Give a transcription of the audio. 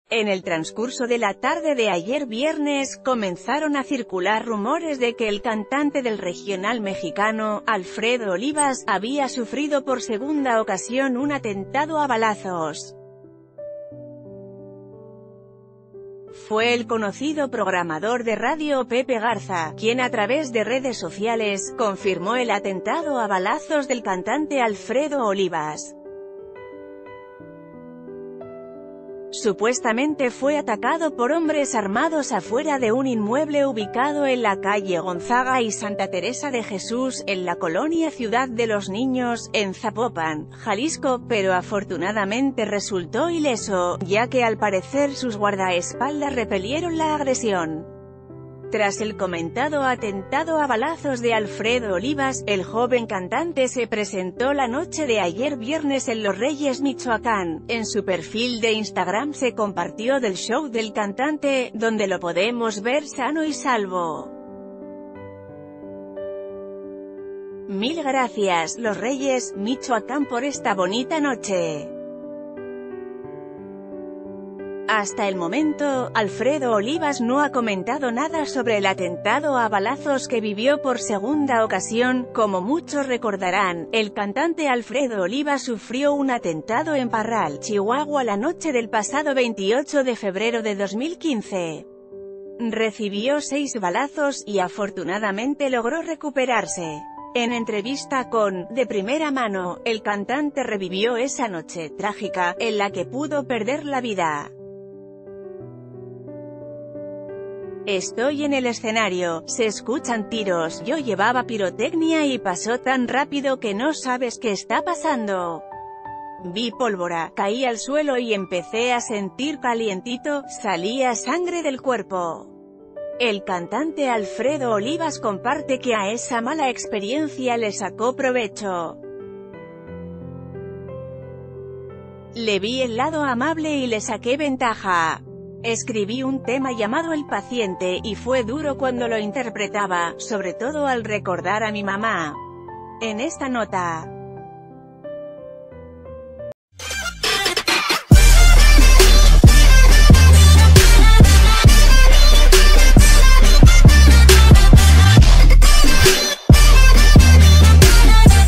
En el transcurso de la tarde de ayer viernes, comenzaron a circular rumores de que el cantante del regional mexicano, Alfredo Olivas, había sufrido por segunda ocasión un atentado a balazos. Fue el conocido programador de radio Pepe Garza, quien a través de redes sociales, confirmó el atentado a balazos del cantante Alfredo Olivas. Supuestamente fue atacado por hombres armados afuera de un inmueble ubicado en la calle Gonzaga y Santa Teresa de Jesús, en la colonia Ciudad de los Niños, en Zapopan, Jalisco, pero afortunadamente resultó ileso, ya que al parecer sus guardaespaldas repelieron la agresión. Tras el comentado atentado a balazos de Alfredo Olivas, el joven cantante se presentó la noche de ayer viernes en Los Reyes, Michoacán. En su perfil de Instagram se compartió del show del cantante, donde lo podemos ver sano y salvo. Mil gracias, Los Reyes, Michoacán, por esta bonita noche. Hasta el momento, Alfredo Olivas no ha comentado nada sobre el atentado a balazos que vivió por segunda ocasión. Como muchos recordarán, el cantante Alfredo Olivas sufrió un atentado en Parral, Chihuahua la noche del pasado 28 de febrero de 2015. Recibió 6 balazos, y afortunadamente logró recuperarse. En entrevista con De Primera Mano, el cantante revivió esa noche trágica, en la que pudo perder la vida. Estoy en el escenario, se escuchan tiros, yo llevaba pirotecnia y pasó tan rápido que no sabes qué está pasando. Vi pólvora, caí al suelo y empecé a sentir calientito, salía sangre del cuerpo. El cantante Alfredo Olivas comparte que a esa mala experiencia le sacó provecho. Le vi el lado amable y le saqué ventaja. Escribí un tema llamado El Paciente, y fue duro cuando lo interpretaba, sobre todo al recordar a mi mamá. En esta nota